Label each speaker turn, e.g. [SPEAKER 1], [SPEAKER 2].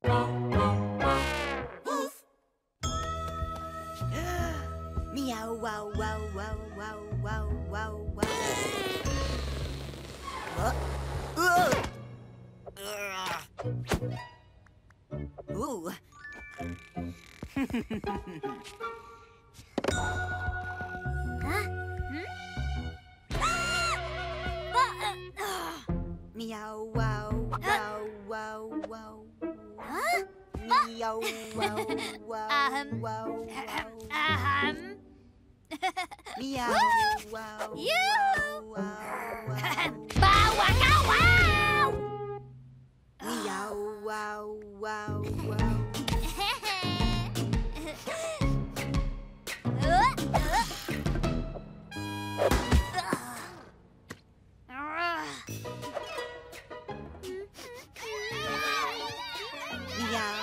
[SPEAKER 1] Meow, wow, wow, wow, wow, wow, wow, wow. Ooh. Meow, wow, wow, wow, wow. Meow, wow, wow, wow, wow. Meow, wow, wow, wow.
[SPEAKER 2] Bow, wow, wow!
[SPEAKER 1] Meow, wow, wow, wow. Meow,